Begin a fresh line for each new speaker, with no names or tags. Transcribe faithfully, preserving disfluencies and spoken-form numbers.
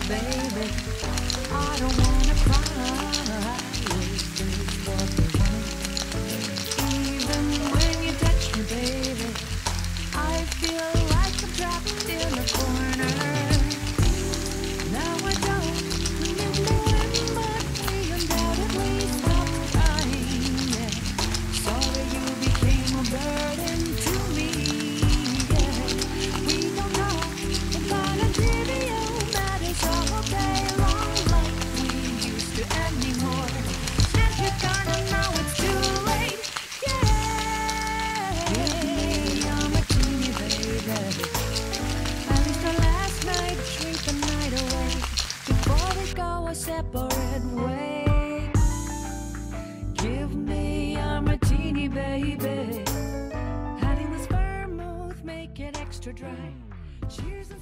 baby. I don't wanna cry. This is what we want. Even when you touch me, baby, I feel like I'm trapped in a corner. Now I don't remember when, but we undoubtedly stopped crying. Yeah. Sorry you became a burden to me. Yeah. We don't talk about a trivial matters all day long like we used to anymore. And you're gonna know it's too late. Yeah. Give me your martini, baby. At least the last night, drink the night away before we go our separate ways. Give me your martini, baby. Adding this vermouth, make it extra dry. Cheers and